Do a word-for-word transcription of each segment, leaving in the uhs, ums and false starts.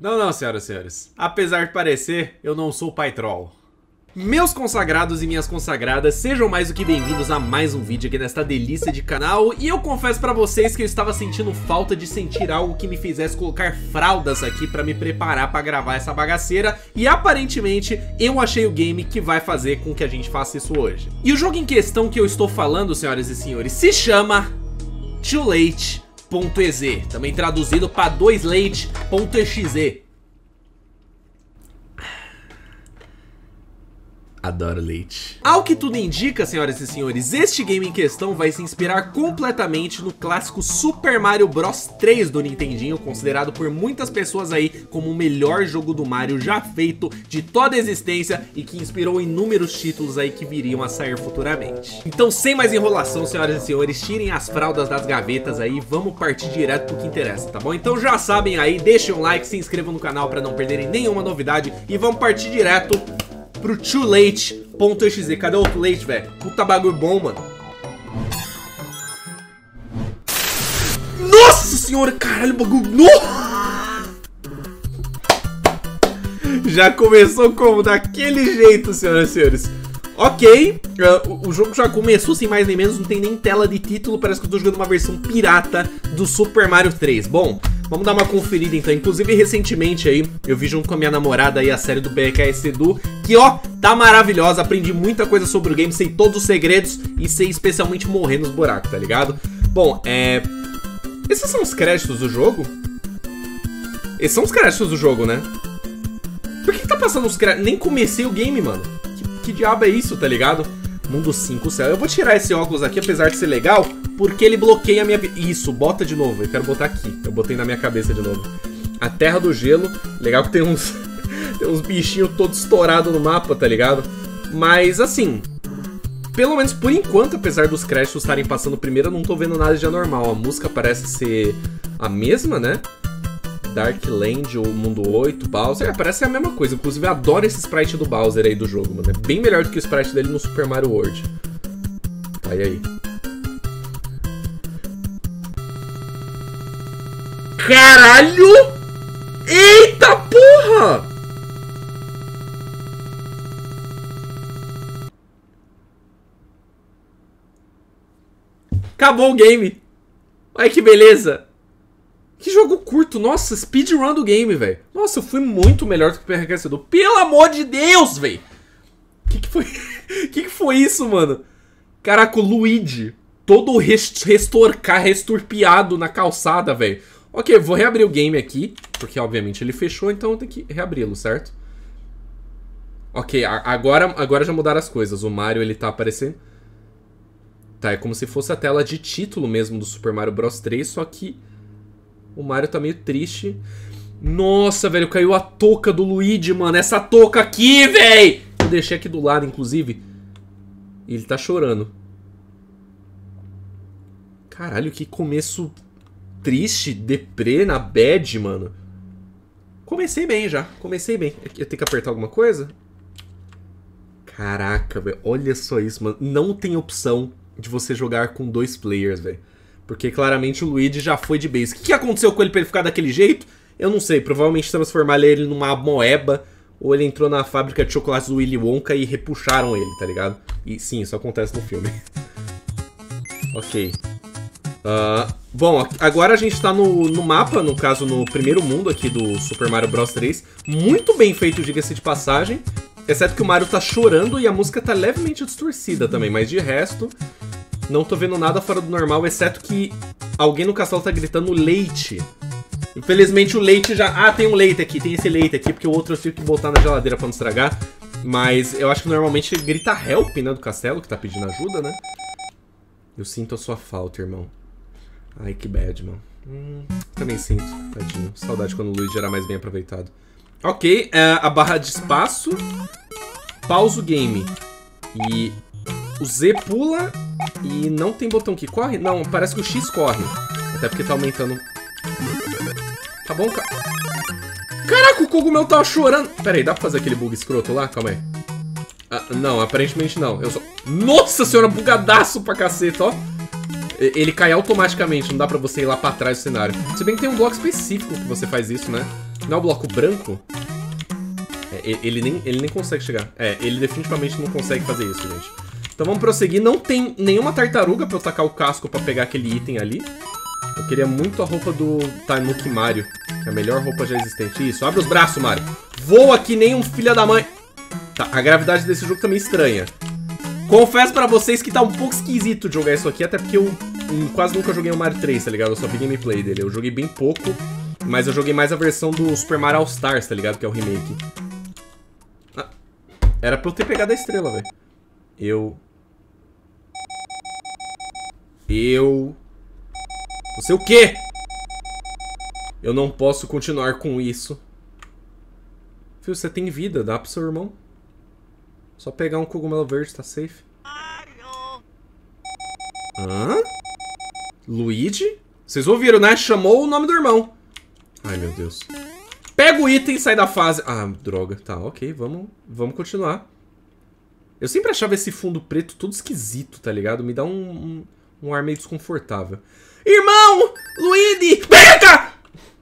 Não, não, senhoras e senhores. Apesar de parecer, eu não sou o pai troll. Meus consagrados e minhas consagradas, sejam mais do que bem-vindos a mais um vídeo aqui nesta delícia de canal. E eu confesso pra vocês que eu estava sentindo falta de sentir algo que me fizesse colocar fraldas aqui pra me preparar pra gravar essa bagaceira. E aparentemente eu achei o game que vai fazer com que a gente faça isso hoje. E o jogo em questão que eu estou falando, senhoras e senhores, se chama Too Late ponto E Z, também traduzido para dois late ponto E X E. Adoro leite. Ao que tudo indica, senhoras e senhores, este game em questão vai se inspirar completamente no clássico Super Mario Bros três do Nintendinho, considerado por muitas pessoas aí como o melhor jogo do Mario já feito de toda a existência e que inspirou inúmeros títulos aí que viriam a sair futuramente. Então, sem mais enrolação, senhoras e senhores, tirem as fraldas das gavetas aí e vamos partir direto pro que interessa, tá bom? Então já sabem aí, deixem um like, se inscrevam no canal pra não perderem nenhuma novidade e vamos partir direto pro Too Late ponto E X E. Cadê o outro leite, velho? Puta bagulho bom, mano. Nossa senhora, caralho, bagulho. No! Já começou como? Daquele jeito, senhoras e senhores. Ok, uh, o, o jogo já começou sem mais nem menos, não tem nem tela de título, parece que eu tô jogando uma versão pirata do Super Mario três. Bom, vamos dar uma conferida então. Inclusive recentemente aí, eu vi junto com a minha namorada aí a série do B K S Edu, que ó, tá maravilhosa, aprendi muita coisa sobre o game, sei todos os segredos e sei especialmente morrer nos buracos, tá ligado? Bom, é... esses são os créditos do jogo? Esses são os créditos do jogo, né? Por que que tá passando os créditos? Nem comecei o game, mano. Que diabo é isso, tá ligado? Mundo cinco, céu. Eu vou tirar esse óculos aqui, apesar de ser legal, porque ele bloqueia a minha... Isso, bota de novo. Eu quero botar aqui. Eu botei na minha cabeça de novo. A Terra do Gelo. Legal que tem uns... tem uns bichinhos todos estourados no mapa, tá ligado? Mas, assim... pelo menos por enquanto, apesar dos créditos estarem passando primeiro, eu não tô vendo nada de anormal. A música parece ser a mesma, né? Dark Land, ou Mundo oito, Bowser, é, parece a mesma coisa. Inclusive eu adoro esse sprite do Bowser aí do jogo, mano. É bem melhor do que o sprite dele no Super Mario World. Vai aí. Caralho! Eita porra! Acabou o game. Olha que beleza. Que jogo curto, nossa, speedrun do game, velho. Nossa, eu fui muito melhor do que o enriquecedor. Pelo amor de Deus, velho. Que que foi? Que que foi isso, mano? Caraca, o Luigi, todo rest restorcar, resturpiado na calçada, velho. Ok, vou reabrir o game aqui, porque obviamente ele fechou, então eu tenho que reabri-lo, certo? Ok, agora, agora já mudaram as coisas. O Mario, ele tá aparecendo. Tá, é como se fosse a tela de título mesmo do Super Mario Bros três, só que... o Mario tá meio triste. Nossa, velho, caiu a touca do Luigi, mano. Essa touca aqui, velho. Eu deixei aqui do lado, inclusive. E ele tá chorando. Caralho, que começo triste, deprê, na bad, mano. Comecei bem já, comecei bem. Eu tenho que apertar alguma coisa? Caraca, velho, olha só isso, mano. Não tem opção de você jogar com dois players, velho. Porque claramente o Luigi já foi de base. O que aconteceu com ele pra ele ficar daquele jeito? Eu não sei. Provavelmente transformaram ele numa moeba. Ou ele entrou na fábrica de chocolates do Willy Wonka e repuxaram ele, tá ligado? E sim, isso acontece no filme. Ok. Uh, bom, agora a gente tá no, no mapa, no caso no primeiro mundo aqui do Super Mario Bros três. Muito bem feito, diga-se de passagem. Exceto que o Mario tá chorando e a música tá levemente distorcida também. Mas de resto... não tô vendo nada fora do normal, exceto que alguém no castelo tá gritando leite. Infelizmente o leite já... ah, tem um leite aqui, tem esse leite aqui, porque o outro eu tive que botar na geladeira pra não estragar. Mas eu acho que normalmente ele grita help, né, do castelo, que tá pedindo ajuda, né? Eu sinto a sua falta, irmão. Ai, que bad, mano. Hum, também sinto, tadinho. Saudade quando o Luigi era mais bem aproveitado. Ok, é, a barra de espaço. Pausa o game. E... o Z pula e não tem botão que corre? Não, parece que o X corre. Até porque tá aumentando. Tá bom, cara? Caraca, o cogumelo tava chorando. Pera aí, dá pra fazer aquele bug escroto lá? Calma aí. Ah, não, aparentemente não. Eu só... nossa senhora, bugadaço pra caceta, ó. Ele cai automaticamente, não dá pra você ir lá pra trás do cenário. Se bem que tem um bloco específico que você faz isso, né? Não é o bloco branco? É, ele, nem, ele nem consegue chegar. É, ele definitivamente não consegue fazer isso, gente. Então vamos prosseguir. Não tem nenhuma tartaruga pra eu tacar o casco pra pegar aquele item ali. Eu queria muito a roupa do Tanuki Mario, que é a melhor roupa já existente. Isso, abre os braços, Mario. Voa que nem um filho da mãe. Tá, a gravidade desse jogo também é estranha. Confesso pra vocês que tá um pouco esquisito jogar isso aqui, até porque eu um, quase nunca joguei o Mario três, tá ligado? Eu só vi gameplay dele. Eu joguei bem pouco, mas eu joguei mais a versão do Super Mario All Stars, tá ligado? Que é o remake. Ah, era pra eu ter pegado a estrela, velho. Eu... Eu... Você o quê? Eu não posso continuar com isso. Filho, você tem vida, dá pro seu irmão. Só pegar um cogumelo verde, tá safe. Hã? Luigi? Vocês ouviram, né? Chamou o nome do irmão. Ai, meu Deus. Pega o item e sai da fase. Ah, droga. Tá, ok, vamos, vamos continuar. Eu sempre achava esse fundo preto todo esquisito, tá ligado? Me dá um, um, um ar meio desconfortável. Irmão! Luigi! Vem cá!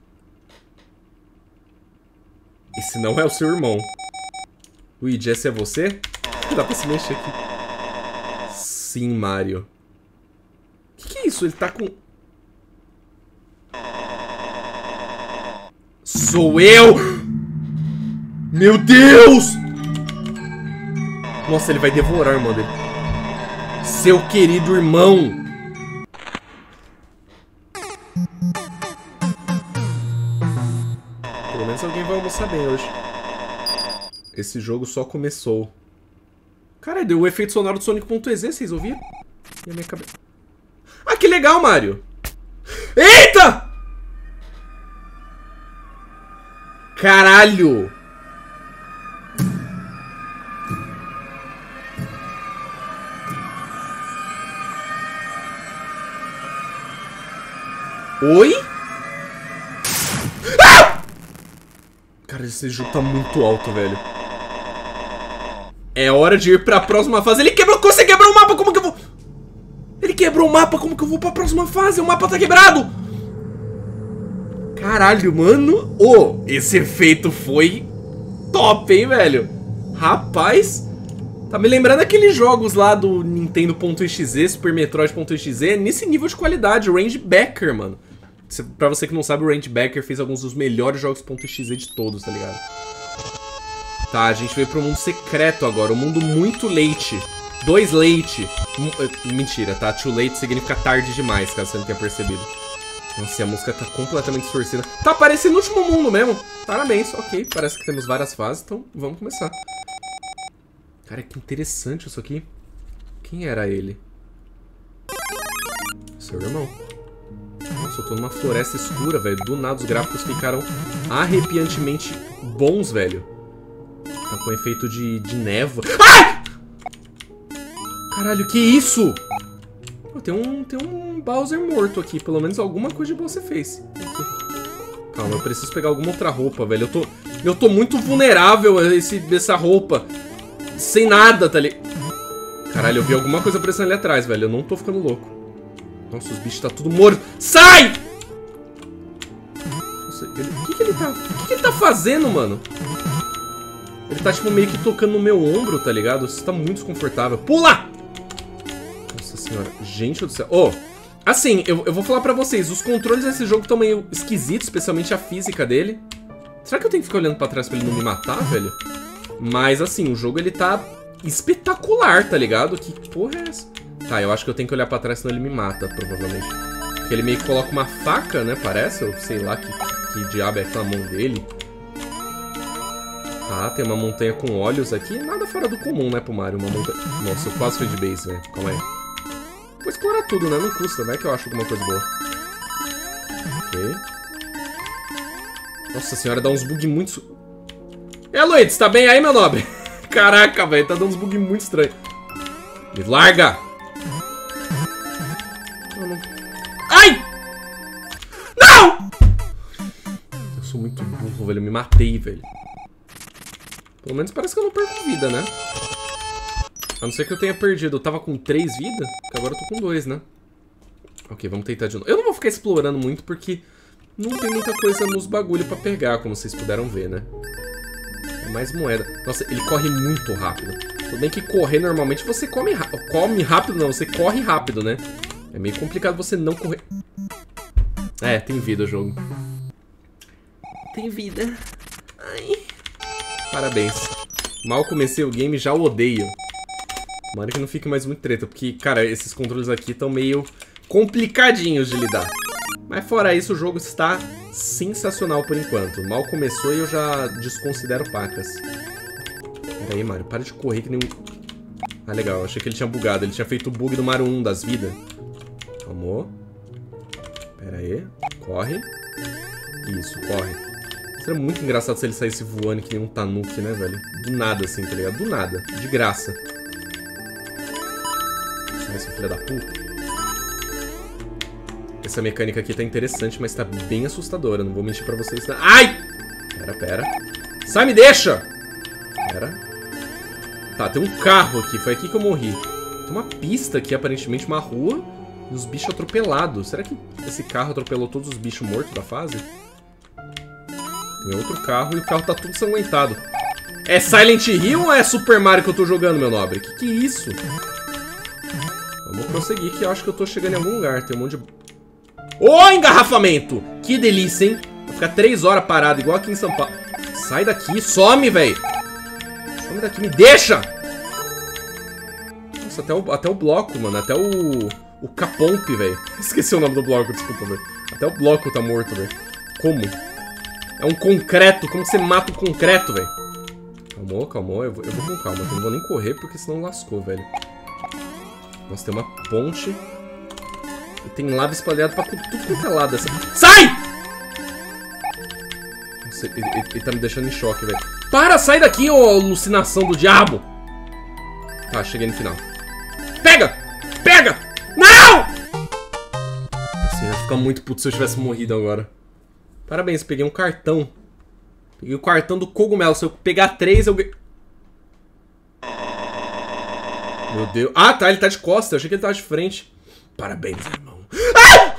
Esse não é o seu irmão. Luigi, esse é você? Dá pra se mexer aqui. Sim, Mario. O que, que é isso? Ele tá com... Sou eu! Meu Deus! Nossa, ele vai devorar, irmão dele. Seu querido irmão. Pelo menos alguém vai almoçar bem hoje. Esse jogo só começou. Cara, deu o efeito sonoro do Sonic.exe, vocês ouviram? E a minha cabeça... Ah, que legal, Mario! Eita! Caralho! Oi? Ah! Cara, esse jogo tá muito alto, velho. É hora de ir pra próxima fase. Ele quebrou... Você quebrou o mapa, como que eu vou... Ele quebrou o mapa, como que eu vou pra próxima fase? O mapa tá quebrado! Caralho, mano. Ô, oh, esse efeito foi top, hein, velho? Rapaz, tá me lembrando aqueles jogos lá do Nintendo.exe, Super Metroid.exe, nesse nível de qualidade, o Range Backer, mano. Pra você que não sabe, o Range Backer fez alguns dos melhores jogos.exe de todos, tá ligado? Tá, a gente veio pro mundo secreto agora, um mundo muito late. Dois late. Mentira, tá? Too late significa tarde demais, caso você não tenha percebido. Nossa, a música tá completamente distorcida. Tá parecendo o último mundo mesmo. Parabéns, ok. Parece que temos várias fases, então vamos começar. Cara, que interessante isso aqui. Quem era ele? Seu irmão. Nossa, eu tô numa floresta escura, velho. Do nada os gráficos ficaram arrepiantemente bons, velho. Tá com efeito de, de névoa. Ah! Caralho, que isso? Pô, tem um, tem um Bowser morto aqui. Pelo menos alguma coisa de boa você fez. Aqui. Calma, eu preciso pegar alguma outra roupa, velho. Eu tô, eu tô muito vulnerável a esse, essa roupa. Sem nada, tá ali. Caralho, eu vi alguma coisa aparecendo ali atrás, velho. Eu não tô ficando louco. Nossa, os bichos tá tudo morto. Sai! Nossa, ele, o que que ele tá... O que que ele tá fazendo, mano? Ele tá, tipo, meio que tocando no meu ombro, tá ligado? Isso tá muito desconfortável. Pula! Nossa senhora. Gente do céu. Ô, oh, assim, eu, eu vou falar pra vocês. Os controles desse jogo estão meio esquisitos, especialmente a física dele. Será que eu tenho que ficar olhando pra trás pra ele não me matar, velho? Mas, assim, o jogo, ele tá espetacular, tá ligado? Que porra é essa? Tá, eu acho que eu tenho que olhar pra trás, senão ele me mata, provavelmente. Porque ele meio que coloca uma faca, né, parece? Eu sei lá que, que diabo é aquela mão dele. Tá, tem uma montanha com olhos aqui. Nada fora do comum, né, pro Mario. Uma montanha... Nossa, eu quase fui de base, velho. Calma aí. Vou explorar tudo, né? Não custa. Vai que eu acho alguma coisa boa. Ok. Nossa senhora, dá uns bugs muito... É, Luiz, tá bem aí, meu nobre? Caraca, velho. Tá dando uns bugs muito estranhos. Me larga! Não, não. Ai! Não! Eu sou muito burro, velho. Eu me matei, velho. Pelo menos parece que eu não perco vida, né? A não ser que eu tenha perdido. Eu tava com três vidas, que agora eu tô com dois, né? Ok, vamos tentar de novo. Eu não vou ficar explorando muito, porque não tem muita coisa nos bagulho pra pegar, como vocês puderam ver, né? É mais moeda. Nossa, ele corre muito rápido. Tudo bem que correr normalmente você come, come rápido, não. Você corre rápido, né? É meio complicado você não correr. É, tem vida o jogo. Tem vida. Ai. Parabéns. Mal comecei o game, já o odeio. Tomara que não fique mais muito treta, porque, cara, esses controles aqui estão meio complicadinhos de lidar. Mas fora isso, o jogo está sensacional por enquanto. Mal começou e eu já desconsidero pacas. Pera aí, Mario, para de correr que nem um... Ah, legal, eu achei que ele tinha bugado. Ele tinha feito o bug do Mario um das vidas. Calmou. Pera aí, corre. Isso, corre. Seria muito engraçado se ele saísse voando que nem um Tanuki, né, velho? Do nada, assim, tá ligado? Do nada, de graça. Sai, seu filho da puta. Essa mecânica aqui tá interessante, mas tá bem assustadora. Não vou mentir pra vocês. Tá... Ai! Pera, pera. Sai, me deixa! Pera. Tá, tem um carro aqui. Foi aqui que eu morri. Tem uma pista aqui, aparentemente, uma rua. E os bichos atropelados. Será que esse carro atropelou todos os bichos mortos da fase? Tem outro carro e o carro tá tudo sanguentado. É Silent Hill ou é Super Mario que eu tô jogando, meu nobre? Que que é isso? Vamos prosseguir que eu acho que eu tô chegando em algum lugar. Tem um monte de... Ô, engarrafamento! Que delícia, hein? Vou ficar três horas parado, igual aqui em São Paulo. Sai daqui, some, velho! Some daqui, me deixa! Nossa, até o, até o bloco, mano. Até o... O Capomp, velho. Esqueci o nome do bloco, desculpa, velho. Até o bloco tá morto, velho. Como? É um concreto. Como você mata o concreto, velho? Calmou, calmou. Eu vou, eu vou com calma. Eu não vou nem correr, porque senão lascou, velho. Nossa, tem uma ponte... E tem lava espalhada pra tudo quanto é lado dessa... Sai! Nossa, ele, ele, ele tá me deixando em choque, velho. Para, sai daqui, ô alucinação do diabo! Tá, cheguei no final. Pega! Pega! Não! Assim, eu ia ficar muito puto se eu tivesse morrido agora. Parabéns, peguei um cartão. Peguei o cartão do cogumelo. Se eu pegar três, eu... Meu Deus. Ah, tá, ele tá de costas. Eu achei que ele tava de frente. Parabéns, irmão. Ah!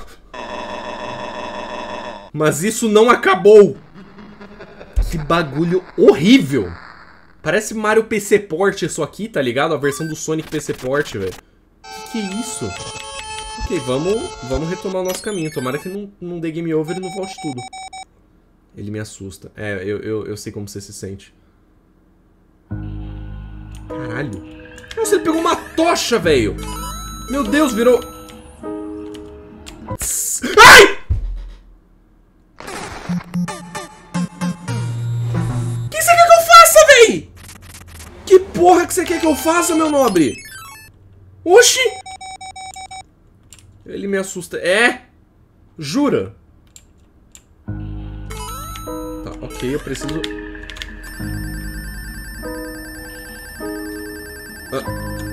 Mas isso não acabou. Que bagulho horrível. Parece Mario P C Port isso aqui, tá ligado? A versão do Sonic P C Port, velho. Que que é isso? Ok, vamos, vamos retomar o nosso caminho. Tomara que não, não dê game over e não volte tudo. Ele me assusta. É, eu, eu, eu sei como você se sente. Caralho. Nossa, ele pegou uma tocha, velho. Meu Deus, virou... Ai! O que você quer que eu faça, véi? Que porra que você quer que eu faça, meu nobre? Oxi! Ele me assusta. É? Jura? Tá, ok, eu preciso... Ah.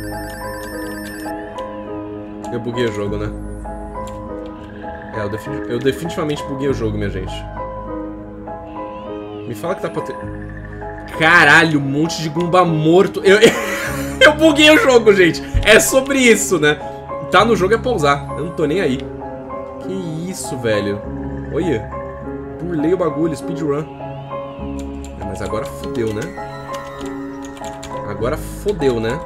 Eu buguei o jogo, né? É, eu, defini eu definitivamente buguei o jogo, minha gente. Me fala que tá pra ter... Caralho, um monte de Goomba morto. Eu, eu buguei o jogo, gente. É sobre isso, né? Tá no jogo é pausar. Eu não tô nem aí. Que isso, velho. Olha. Burlei o bagulho, speedrun. É, mas agora fodeu, né? Agora fodeu, né?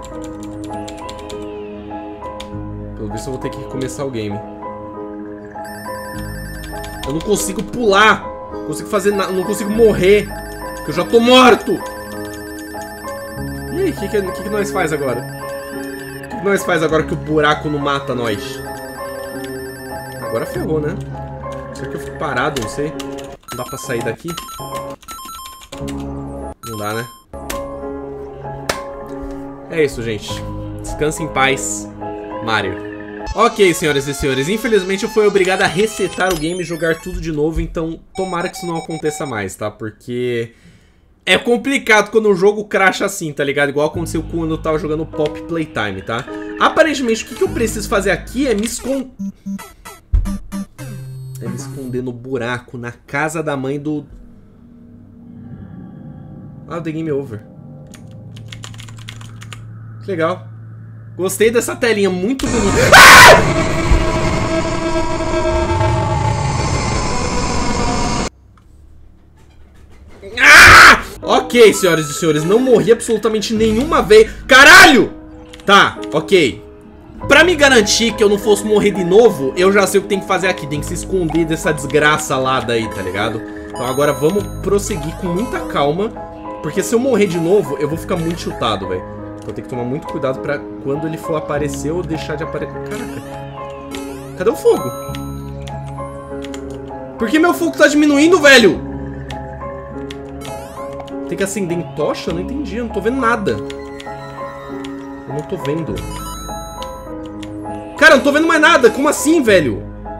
Pelo visto eu vou ter que recomeçar o game. Eu não consigo pular. Não consigo fazer nada. Não consigo morrer. Porque eu já tô morto. E aí, o que, que, que, que nós faz agora? O que, que nós faz agora que o buraco não mata nós? Agora ferrou, né? Será que eu fico parado? Não sei. Não dá pra sair daqui? Não dá, né? É isso, gente. Descanse em paz, Mario. Ok, senhoras e senhores, infelizmente eu fui obrigado a resetar o game e jogar tudo de novo, então tomara que isso não aconteça mais, tá? Porque é complicado quando o jogo crasha assim, tá ligado? Igual aconteceu quando eu tava jogando Pop Playtime, tá? Aparentemente, o que, que eu preciso fazer aqui é me esconder... É me esconder no buraco, na casa da mãe do... Ah, o The Game Over. Que legal. Gostei dessa telinha, muito bonita. Ah! Ok, senhoras e senhores, não morri absolutamente nenhuma vez. Caralho! Tá, ok. Pra me garantir que eu não fosse morrer de novo, eu já sei o que tem que fazer aqui. Tem que se esconder dessa desgraça lá daí, tá ligado? Então agora vamos prosseguir com muita calma. Porque se eu morrer de novo, eu vou ficar muito chutado, velho. Então tem que tomar muito cuidado pra quando ele for aparecer ou deixar de aparecer. Caraca. Cadê o fogo? Por que meu fogo tá diminuindo, velho? Tem que acender em tocha? Eu não entendi, eu não tô vendo nada. Eu não tô vendo. Cara, eu não tô vendo mais nada. Como assim, velho?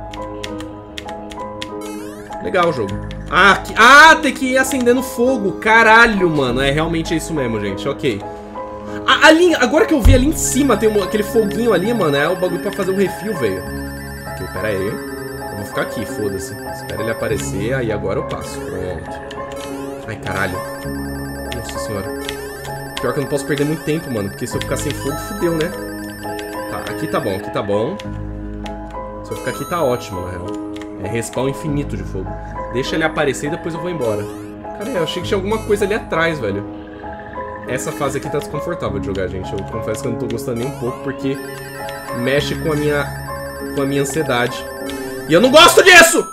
Legal o jogo. Ah, que... ah, tem que ir acendendo fogo. Caralho, mano. É realmente isso mesmo, gente. Ok. A, ali, agora que eu vi ali em cima, tem um, aquele foguinho ali, mano. É o bagulho pra fazer o refil, velho. Ok, pera aí. Eu vou ficar aqui, foda-se. Espera ele aparecer, aí agora eu passo. Pronto. Ai, caralho. Nossa senhora. Pior que eu não posso perder muito tempo, mano. Porque se eu ficar sem fogo, fudeu, né? Tá, aqui tá bom, aqui tá bom. Se eu ficar aqui tá ótimo, na real. É respawn infinito de fogo. Deixa ele aparecer e depois eu vou embora. Cara, eu achei que tinha alguma coisa ali atrás, velho. Essa fase aqui tá desconfortável de jogar, gente. Eu confesso que eu não tô gostando nem um pouco, porque mexe com a minha, com a minha ansiedade. E eu não gosto disso!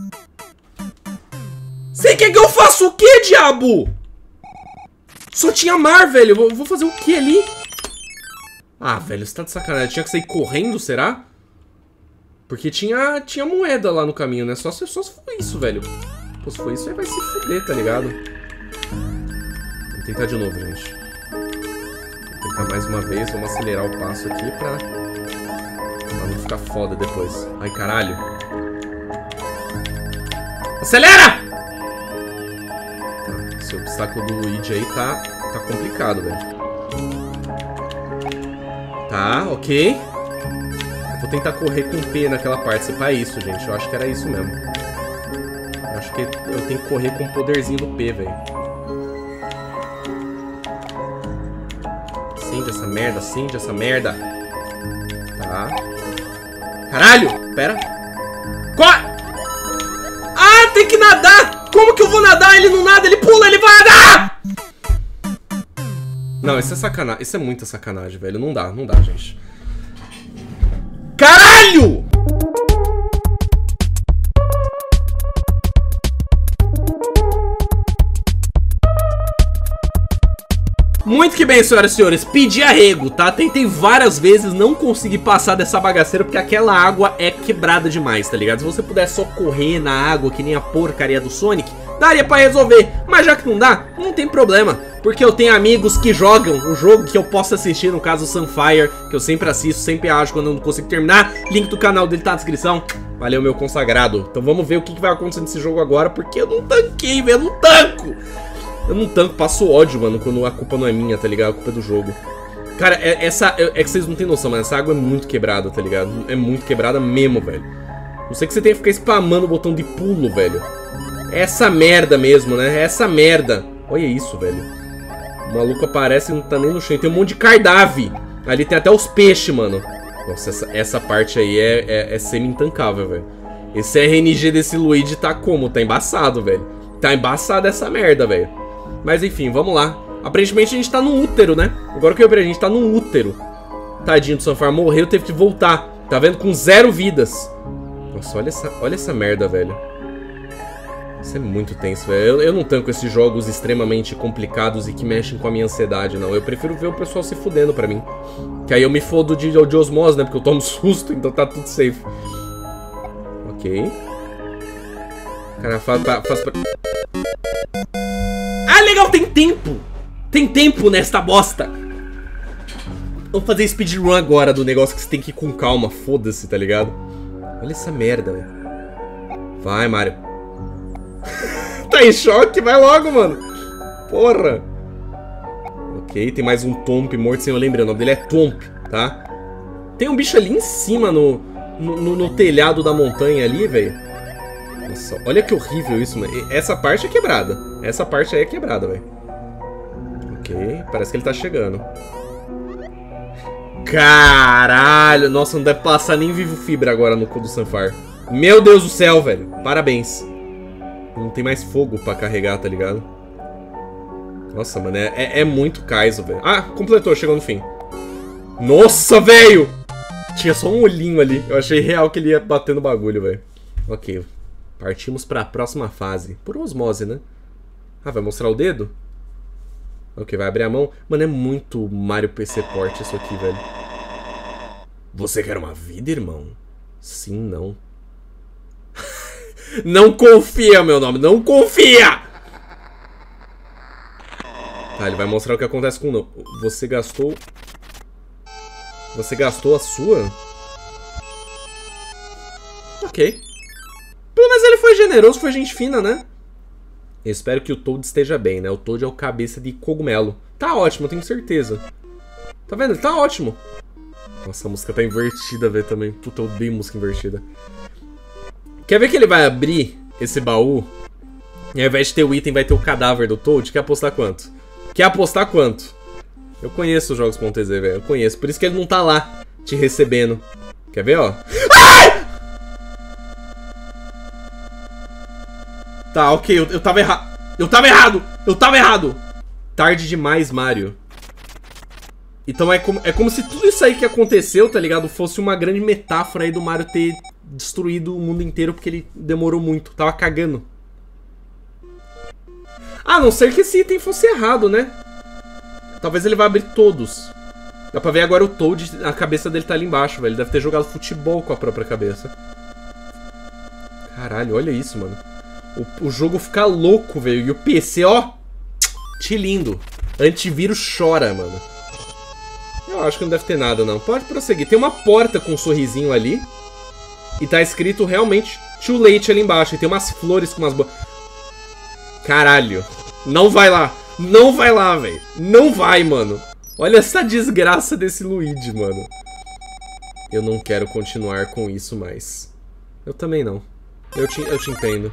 Você quer que eu faça o quê, diabo? Só tinha mar, velho. Eu vou fazer o quê ali? Ah, velho, você tá de sacanagem. Tinha que sair correndo, será? Porque tinha, tinha moeda lá no caminho, né? Só se, só se foi isso, velho. Pô, se foi isso, aí vai se fuder, tá ligado? Vou tentar de novo, gente. Vou tentar mais uma vez. Vamos acelerar o passo aqui pra... pra não ficar foda depois. Ai, caralho. Acelera! Tá, esse obstáculo do Luigi aí tá, tá complicado, velho. Tá, ok. Eu vou tentar correr com P naquela parte. Se pá, é isso, gente. Eu acho que era isso mesmo. Eu acho que eu tenho que correr com o poderzinho do P, velho. Acende essa merda, acende essa merda. Tá. Caralho! Pera. Corre! Ah, tem que nadar! Como que eu vou nadar? Ele não nada, ele pula, ele vai nadar! Não, isso é sacanagem. Isso é muita sacanagem, velho. Não dá, não dá, gente. Caralho! Muito que bem, senhoras e senhores, pedi arrego, tá? Tentei várias vezes, não consegui passar dessa bagaceira porque aquela água é quebrada demais, tá ligado? Se você pudesse só correr na água que nem a porcaria do Sonic, daria pra resolver. Mas já que não dá, não tem problema, porque eu tenho amigos que jogam o jogo que eu posso assistir, no caso o Sunfire, que eu sempre assisto, sempre acho quando eu não consigo terminar. Link do canal dele tá na descrição. Valeu, meu consagrado. Então vamos ver o que vai acontecer nesse jogo agora, porque eu não tanquei, velho, eu não tanco! Eu não tanco, passo ódio, mano, quando a culpa não é minha, tá ligado? A culpa é do jogo. Cara, é, essa, é, é que vocês não tem noção, mas essa água é muito quebrada, tá ligado? É muito quebrada mesmo, velho. Não sei que você tem que ficar spamando o botão de pulo, velho. É essa merda mesmo, né? É essa merda. Olha isso, velho. O maluco aparece e não tá nem no chão. Tem um monte de cardave. Ali tem até os peixes, mano. Nossa, essa, essa parte aí é, é, é semi-intancável, velho. Esse R N G desse Luigi tá como? Tá embaçado, velho. Tá embaçado essa merda, velho. Mas enfim, vamos lá. Aparentemente a gente tá no útero, né? Agora que eu vi, a gente tá no útero. Tadinho do Sunfire, morreu, teve que voltar. Tá vendo? Com zero vidas. Nossa, olha essa, olha essa merda, velho. Isso é muito tenso, velho. Eu, eu não tanco esses jogos extremamente complicados e que mexem com a minha ansiedade, não. Eu prefiro ver o pessoal se fudendo pra mim. Que aí eu me fodo de, de osmose, né? Porque eu tomo susto, então tá tudo safe. Ok. Cara, faz, faz pra... Ah, legal, tem tempo. Tem tempo nesta bosta. Vamos fazer speedrun agora do negócio que você tem que ir com calma. Foda-se, tá ligado? Olha essa merda, velho. Vai, Mario. Tá em choque? Vai logo, mano. Porra. Ok, tem mais um Tomp morto sem eu lembrar. O nome dele é Tomp, tá? Tem um bicho ali em cima no, no, no, no telhado da montanha ali, velho. Nossa, olha que horrível isso, mano. Essa parte é quebrada. Essa parte aí é quebrada, velho. Ok, parece que ele tá chegando. Caralho, nossa, não deve passar nem vivo fibra agora no cu do Sunfire. Meu Deus do céu, velho. Parabéns. Não tem mais fogo pra carregar, tá ligado? Nossa, mano, é, é, é muito Kaizo, velho. Ah, completou, chegou no fim. Nossa, velho! Tinha só um olhinho ali. Eu achei real que ele ia bater no bagulho, velho. Ok. Partimos pra próxima fase. Por osmose, né? Ah, vai mostrar o dedo? Ok, vai abrir a mão. Mano, é muito Mario P C Port isso aqui, velho. Você quer uma vida, irmão? Sim, não. Não confia, meu nome. Não confia! Tá, ele vai mostrar o que acontece com o não. Você gastou... Você gastou a sua? Ok. Pelo menos ele foi generoso, foi gente fina, né? Eu espero que o Toad esteja bem, né? O Toad é o cabeça de cogumelo. Tá ótimo, eu tenho certeza. Tá vendo? Ele tá ótimo. Nossa, a música tá invertida, velho, também. Puta, eu odeio música invertida. Quer ver que ele vai abrir esse baú? E ao invés de ter o item, vai ter o cadáver do Toad? Quer apostar quanto? Quer apostar quanto? Eu conheço os jogos.tz, velho. Eu conheço. Por isso que ele não tá lá te recebendo. Quer ver, ó? Ai! Tá, ok. Eu, eu tava errado. Eu tava errado. Eu tava errado. Tarde demais, Mario. Então é como, é como se tudo isso aí que aconteceu, tá ligado? Fosse uma grande metáfora aí do Mario ter destruído o mundo inteiro porque ele demorou muito. Tava cagando. A não ser que esse item fosse errado, né? Talvez ele vá abrir todos. Dá pra ver agora o Toad, a cabeça dele tá ali embaixo, velho. Ele deve ter jogado futebol com a própria cabeça. Caralho, olha isso, mano. O, o jogo fica louco, velho. E o P C, ó. Tilindo. Antivírus chora, mano. Eu acho que não deve ter nada, não. Pode prosseguir. Tem uma porta com um sorrisinho ali. E tá escrito realmente Too Late ali embaixo. E tem umas flores com umas... Bo... Caralho. Não vai lá. Não vai lá, velho. Não vai, mano. Olha essa desgraça desse Luigi, mano. Eu não quero continuar com isso mais. Eu também não. Eu te, eu te entendo.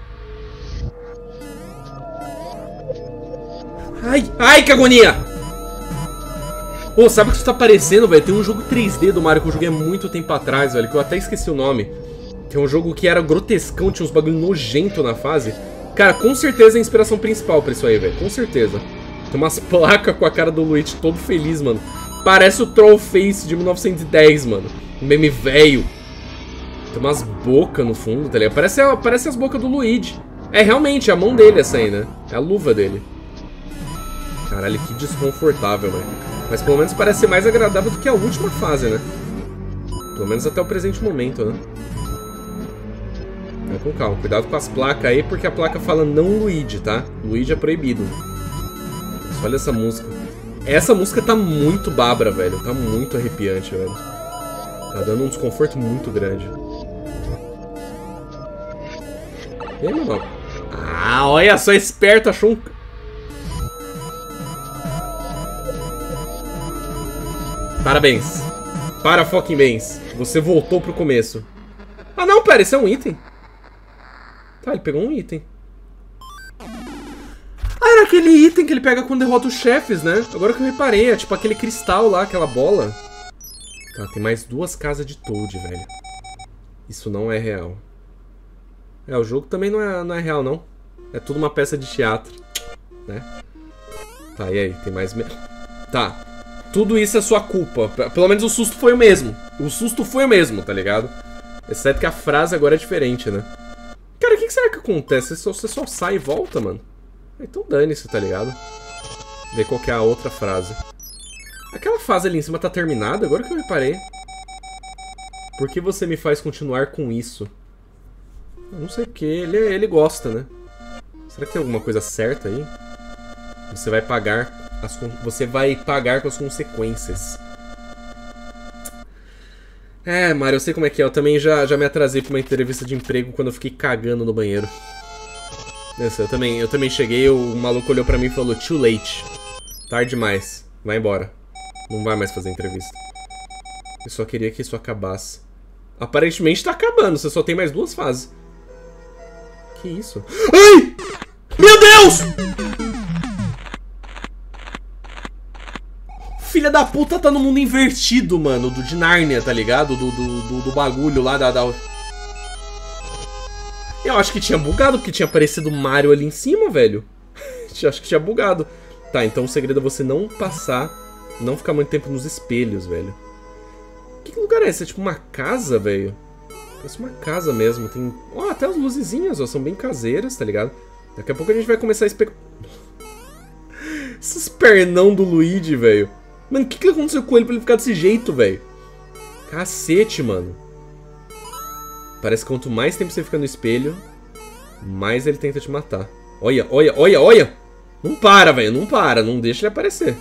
Ai, ai, que agonia! Pô, sabe o que isso tá parecendo, velho? Tem um jogo três D do Mario que eu joguei há muito tempo atrás, velho, que eu até esqueci o nome. Que é um jogo que era grotescão, tinha uns bagulho nojento na fase. Cara, com certeza é a inspiração principal pra isso aí, velho. Com certeza. Tem umas placas com a cara do Luigi todo feliz, mano. Parece o Trollface de mil novecentos e dez, mano. Um meme velho. Tem umas bocas no fundo, tá ligado? Parece, parece as bocas do Luigi. É realmente a mão dele essa aí, né? É a luva dele. Caralho, que desconfortável, velho. Mas pelo menos parece ser mais agradável do que a última fase, né? Pelo menos até o presente momento, né? Vai com calma. Cuidado com as placas aí, porque a placa fala não Luigi, tá? Luigi é proibido. Mas olha essa música. Essa música tá muito babra, velho. Tá muito arrepiante, velho. Tá dando um desconforto muito grande. E aí, mano? Ah, olha só, esperto, achou um... Parabéns. Para fucking bens. Você voltou pro começo. Ah não, pera, esse é um item. Tá, ele pegou um item. Ah, era aquele item que ele pega quando derrota os chefes, né? Agora que eu reparei, é tipo aquele cristal lá, aquela bola. Tá, tem mais duas casas de Toad, velho. Isso não é real. É, o jogo também não é, não é real, não. É tudo uma peça de teatro, né? Tá, e aí? Tem mais... Me... Tá. Tudo isso é sua culpa. Pelo menos o susto foi o mesmo. O susto foi o mesmo, tá ligado? Exceto que a frase agora é diferente, né? Cara, o que, que será que acontece? Você só, você só sai e volta, mano? Então dane-se, tá ligado? Ver qual que é a outra frase. Aquela fase ali em cima tá terminada? Agora que eu reparei. Por que você me faz continuar com isso? Eu não sei porque. Ele, ele gosta, né? Será que tem alguma coisa certa aí? Você vai pagar... As, você vai pagar com as consequências. É, Mario, eu sei como é que é. Eu também já, já me atrasei pra uma entrevista de emprego quando eu fiquei cagando no banheiro. Eu também, eu também cheguei, o maluco olhou pra mim e falou: too late. Tarde demais. Vai embora. Não vai mais fazer entrevista. Eu só queria que isso acabasse. Aparentemente tá acabando, você só tem mais duas fases. Que isso? Ai! Meu Deus! Filha da puta tá no mundo invertido, mano. Do de Nárnia, tá ligado? Do, do, do, do bagulho lá da, da... Eu acho que tinha bugado, porque tinha aparecido Mario ali em cima, velho. Eu acho que tinha bugado. Tá, então o segredo é você não passar, não ficar muito tempo nos espelhos, velho. Que lugar é esse? É tipo uma casa, velho? Parece uma casa mesmo. Tem... Ó, oh, até as luzezinhas, ó, são bem caseiras, tá ligado? Daqui a pouco a gente vai começar a especular. Esses pernão do Luigi, velho. Mano, o que, que aconteceu com ele pra ele ficar desse jeito, velho? Cacete, mano. Parece que quanto mais tempo você fica no espelho, mais ele tenta te matar. Olha, olha, olha, olha! Não para, velho, não para. Não deixa ele aparecer.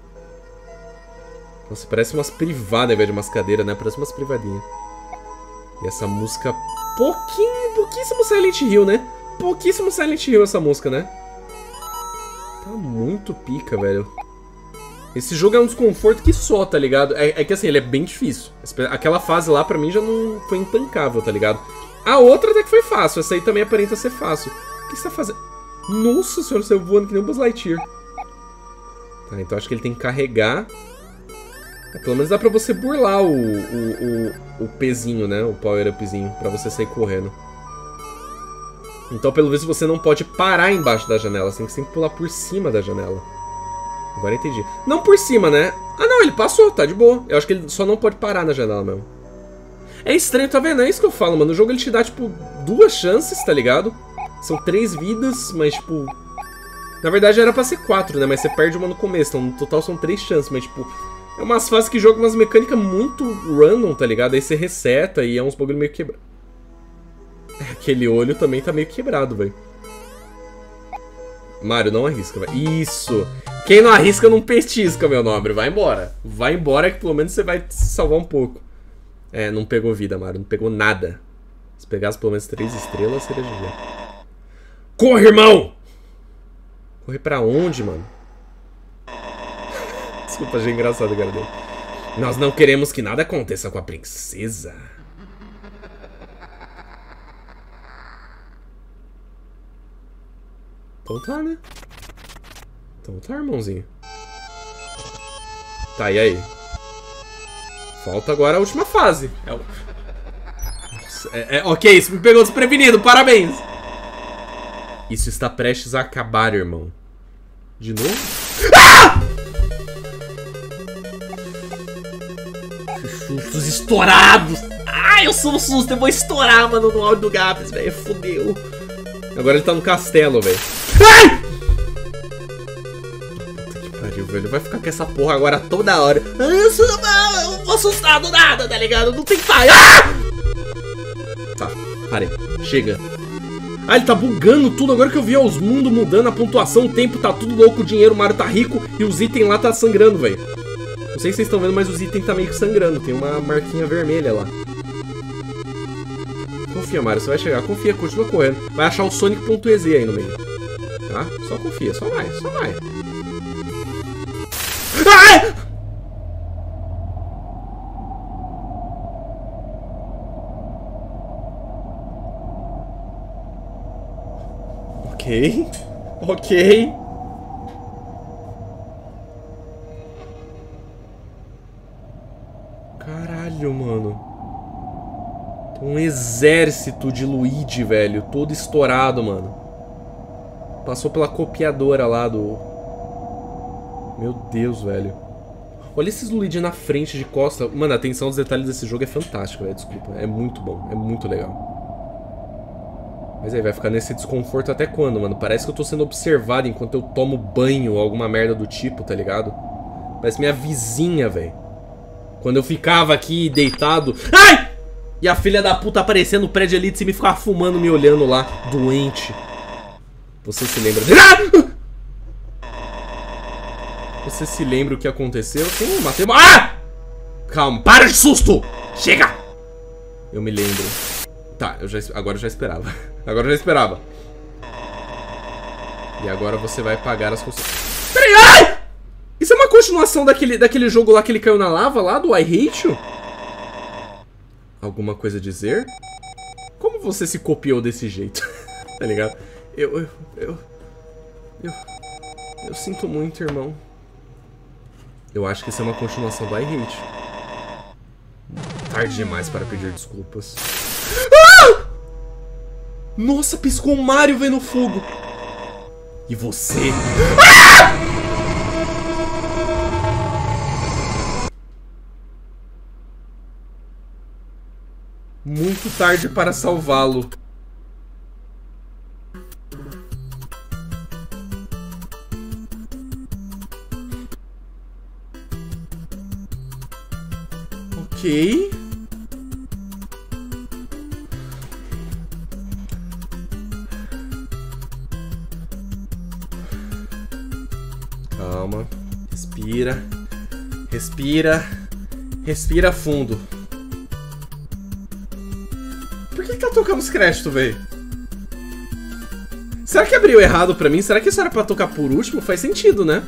Nossa, parece umas privadas ao invés de umas cadeiras, né? Parece umas privadinhas. E essa música... Pouquinho, pouquíssimo Silent Hill, né? Pouquíssimo Silent Hill essa música, né? Tá muito pica, velho. Esse jogo é um desconforto que só, tá ligado? É, é que assim, ele é bem difícil. Aquela fase lá, pra mim, já não foi intancável, tá ligado? A outra até que foi fácil. Essa aí também aparenta ser fácil. O que você tá fazendo? Nossa senhora, você voando que nem um Buzz Lightyear. Tá, então acho que ele tem que carregar... É, pelo menos dá pra você burlar o, o, o, o pezinho, né? O power-upzinho, pra você sair correndo. Então, pelo visto, você não pode parar embaixo da janela. Você tem que sempre pular por cima da janela. Agora eu entendi. Não por cima, né? Ah, não, ele passou, tá de boa. Eu acho que ele só não pode parar na janela mesmo. É estranho, tá vendo? É isso que eu falo, mano. O jogo ele te dá, tipo, duas chances, tá ligado? São três vidas, mas, tipo... Na verdade, era pra ser quatro, né? Mas você perde uma no começo. Então, no total, são três chances, mas, tipo... É umas fases que jogam umas mecânicas muito random, tá ligado? Aí você reseta e é uns bagulho meio quebrado. Aquele olho também tá meio quebrado, velho. Mario, não arrisca, velho. Isso! Quem não arrisca não petisca, meu nobre. Vai embora. Vai embora que pelo menos você vai se salvar um pouco. É, não pegou vida, Mario. Não pegou nada. Se pegasse pelo menos três estrelas, seria G G. Corre, irmão! Correr pra onde, mano? Desculpa, achei engraçado o cara dele. Nós não queremos que nada aconteça com a princesa. Então tá, né? Então tá, irmãozinho. Tá, e aí? Falta agora a última fase. É o... Nossa, é, é, ok, isso me pegou desprevenido, parabéns! Isso está prestes a acabar, irmão. De novo? Ah! Sustos estourados! Ai, eu sou um susto, eu vou estourar, mano, no áudio do Gabs, velho. Fudeu. Agora ele tá no castelo, velho. Ai! Puta que pariu, velho. Vai ficar com essa porra agora toda hora. Eu, sou, eu não vou assustar do nada, tá ligado? Não tem pai. Ah! Tá, parei. Chega. Ah, ele tá bugando tudo. Agora que eu vi ó, os mundos mudando, a pontuação, o tempo tá tudo louco, o dinheiro, o Mario tá rico e os itens lá tá sangrando, velho. Não sei se vocês estão vendo, mas os itens tá meio que sangrando. Tem uma marquinha vermelha lá. Confia, Mario, você vai chegar. Confia, continua correndo. Vai achar o Sonic.exe aí no meio. Tá? Só confia, só vai, só vai. Ai! Ok. Ok. Caralho, mano. Um exército de Luigi, velho. Todo estourado, mano. Passou pela copiadora lá do... Meu Deus, velho. Olha esses Luigi na frente de costa. Mano, a atenção aos detalhes desse jogo é fantástica, velho. Desculpa. É muito bom. É muito legal. Mas aí, vai ficar nesse desconforto até quando, mano? Parece que eu tô sendo observado enquanto eu tomo banho ou alguma merda do tipo, tá ligado? Parece minha vizinha, velho. Quando eu ficava aqui deitado... Ai! E a filha da puta aparecendo no prédio ali de cima e ficava fumando, me olhando lá, doente. Você se lembra... Você se lembra o que aconteceu? Sim, matei... Ah! Calma, para de susto! Chega! Eu me lembro. Tá, eu já, agora eu já esperava. Agora eu já esperava. E agora você vai pagar as consequências. Peraí, ai! Isso é uma continuação daquele, daquele jogo lá que ele caiu na lava lá, do I Hate You? Alguma coisa a dizer? Como você se copiou desse jeito? Tá ligado? Eu, eu, eu, eu... Eu sinto muito, irmão. Eu acho que isso é uma continuação do I Hate You. Tarde demais para pedir desculpas. Ah! Nossa, piscou o Mario vendo fogo. E você... Ah! muito tarde para salvá-lo. Ok. Calma. Respira. Respira. Respira fundo. Por que que tá tocando os créditos, velho? Será que abriu errado pra mim? Será que isso era pra tocar por último? Faz sentido, né?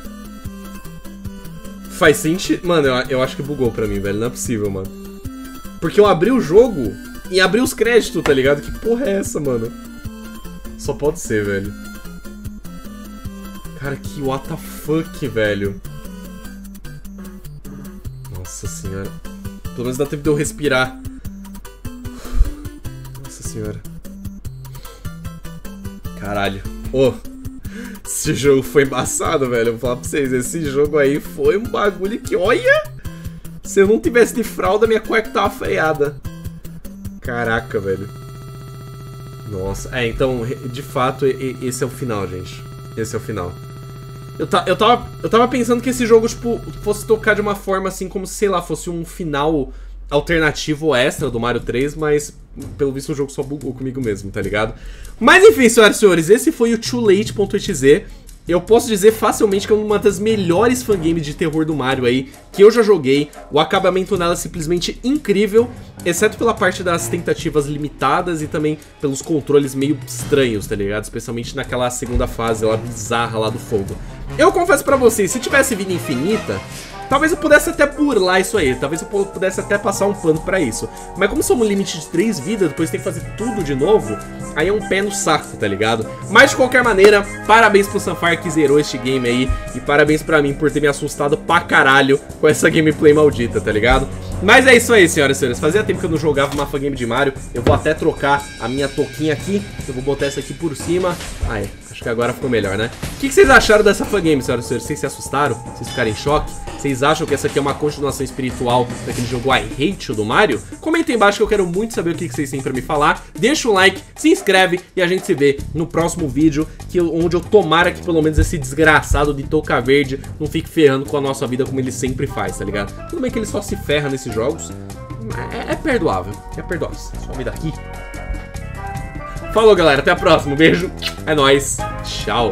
Faz sentido. Mano, eu, eu acho que bugou pra mim, velho. Não é possível, mano. Porque eu abri o jogo e abri os créditos, tá ligado? Que porra é essa, mano? Só pode ser, velho. Cara, que what the fuck, velho. Nossa senhora. Pelo menos dá tempo de eu respirar. Nossa senhora. Caralho. Ô. Oh. Esse jogo foi embaçado, velho. Eu vou falar pra vocês. Esse jogo aí foi um bagulho que, olha! Se eu não tivesse de fralda, minha cueca tava freada. Caraca, velho. Nossa. É, então, de fato, esse é o final, gente. Esse é o final. Eu, ta eu, tava, eu tava pensando que esse jogo, tipo, fosse tocar de uma forma assim, como se, sei lá, fosse um final alternativo extra do Mario três, mas pelo visto o jogo só bugou comigo mesmo, tá ligado? Mas enfim, senhoras e senhores, esse foi o too late ponto e x e. Eu posso dizer facilmente que é uma das melhores fangames de terror do Mario aí que eu já joguei. O acabamento nela é simplesmente incrível, exceto pela parte das tentativas limitadas e também pelos controles meio estranhos, tá ligado? Especialmente naquela segunda fase lá bizarra lá do fogo. Eu confesso pra vocês, se tivesse vida infinita, talvez eu pudesse até burlar isso aí, talvez eu pudesse até passar um pano pra isso. Mas como somos um limite de três vidas, depois tem que fazer tudo de novo, aí é um pé no saco, tá ligado? Mas de qualquer maneira, parabéns pro Sunfire que zerou este game aí, e parabéns pra mim por ter me assustado pra caralho com essa gameplay maldita, tá ligado? Mas é isso aí, senhoras e senhores, fazia tempo que eu não jogava uma fangame de Mario, eu vou até trocar a minha touquinha aqui, eu vou botar essa aqui por cima, ah é, acho que agora ficou melhor, né? O que, que vocês acharam dessa fangame, senhoras e senhores? Vocês se assustaram? Vocês ficaram em choque? Vocês acham que essa aqui é uma continuação espiritual daquele jogo I Hate You do Mario? Comentem embaixo que eu quero muito saber o que vocês têm pra me falar. Deixa um like, se inscreve e a gente se vê no próximo vídeo, que eu, onde eu tomara que pelo menos esse desgraçado de touca verde não fique ferrando com a nossa vida como ele sempre faz, tá ligado? Tudo bem que ele só se ferra nesses jogos, é, é perdoável, é perdoável. Some daqui. Falou, galera, até a próxima, beijo, é nóis, tchau.